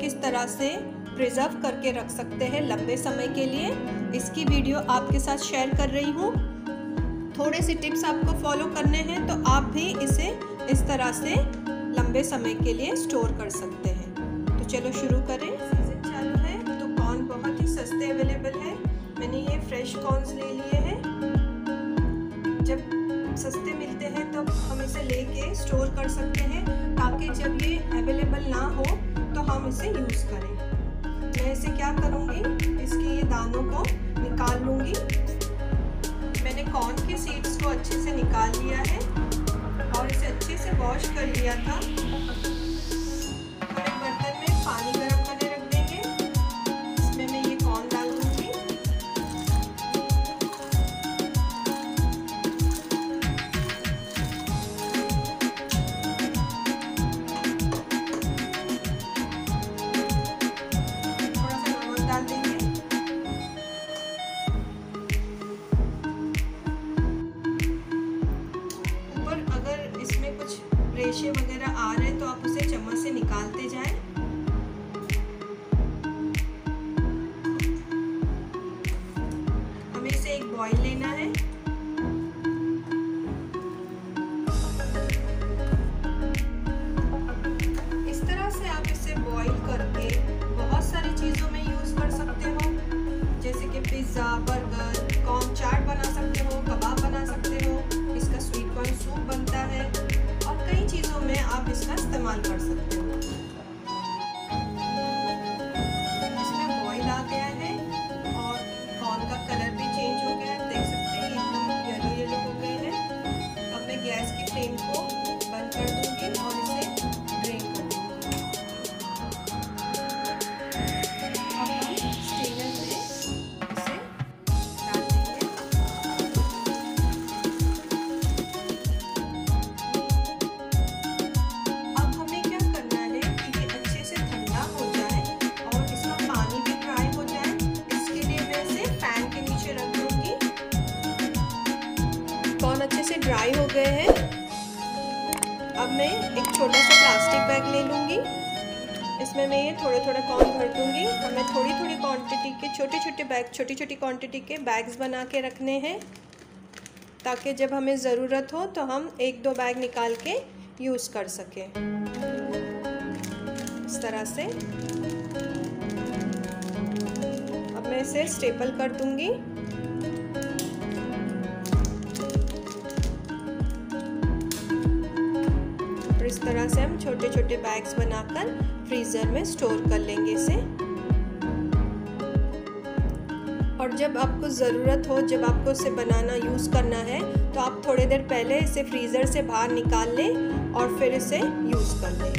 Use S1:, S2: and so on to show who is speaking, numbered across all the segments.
S1: किस तरह से प्रिजर्व करके रख सकते हैं लंबे समय के लिए, इसकी वीडियो आपके साथ शेयर कर रही हूँ। थोड़े से टिप्स आपको फॉलो करने हैं तो आप भी इसे इस तरह से लंबे समय के लिए स्टोर कर सकते हैं। तो चलो शुरू करें। सीजन चालू है तो कॉर्न बहुत ही सस्ते अवेलेबल है। मैंने ये फ्रेश कॉर्न्स ले लिए हैं। जब सस्ते मिलते हैं तो हम इसे लेके स्टोर कर सकते हैं ताकि जब ये अवेलेबल ना हो तो हम इसे यूज़ करें। मैं इसे क्या करूँगी, इसके ये दानों को निकाल लूँगी। मैंने कॉर्न के सीड्स को अच्छे से निकाल लिया है और इसे अच्छे से वॉश कर लिया था। हम एक बर्तन में पानी गर्म करने रख देंगे। इसमें मैं ये कॉर्न डाल दूँगी। थोड़ा सा नमक डाल देंगे। रेशे वगैरह आ रहे हैं तो आप उसे चम्मच से निकालते जाएं। हमें इसे एक बॉईल लेना है। इस तरह से आप इसे बॉईल करके बहुत सारी चीज़ों में यूज़ कर सकते हो, जैसे कि पिज़्ज़ा, बर्गर, कॉर्न चाट बना सकते हो, कबाब बना सकते हो, इसका स्वीट कॉर्न सूप बनता है और कई चीज़ों में आप इसका इस्तेमाल कर सकते हो। इसमें बॉईल आ गया है और कॉर्न का कलर भी चेंज हो गया है। देख सकते हैं एकदम येलो येलो हो गए हैं। अब मैं गैस की फ्लेम को बंद कर दूंगी और इसे ड्रेन कर दूंगी। अब हम स्ट्रेनर में इसे डाल देंगे। अब हमें क्या करना है कि ये अच्छे से ठंडा हो जाए और इसका पानी भी ड्राई हो जाए। इसके लिए मैं इसे पैन के नीचे रख दूंगी। कॉर्न अच्छे से ड्राई हो गए हैं। अब मैं एक छोटा सा प्लास्टिक बैग ले लूँगी। इसमें मैं ये थोड़े थोड़े कॉर्न भर दूँगी। हमें थोड़ी थोड़ी क्वांटिटी के छोटे छोटी क्वांटिटी के बैग्स बना के रखने हैं ताकि जब हमें ज़रूरत हो तो हम एक दो बैग निकाल के यूज़ कर सकें। इस तरह से अब मैं इसे स्टेपल कर दूँगी। इस तरह से हम छोटे छोटे बैग्स बनाकर फ्रीज़र में स्टोर कर लेंगे इसे। और जब आपको ज़रूरत हो, जब आपको इसे बनाना यूज़ करना है तो आप थोड़ी देर पहले इसे फ्रीज़र से बाहर निकाल लें और फिर इसे यूज़ कर लें।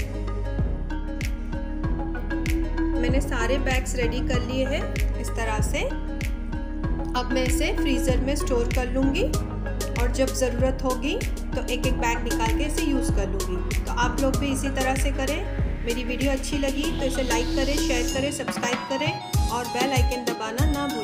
S1: मैंने सारे बैग्स रेडी कर लिए हैं इस तरह से। अब मैं इसे फ्रीज़र में स्टोर कर लूँगी और जब ज़रूरत होगी तो एक एक बैग निकाल के इसे यूज़ कर लूँगी। तो आप लोग भी इसी तरह से करें। मेरी वीडियो अच्छी लगी तो इसे लाइक करें, शेयर करें, सब्सक्राइब करें और बेल आइकन दबाना ना भूलें।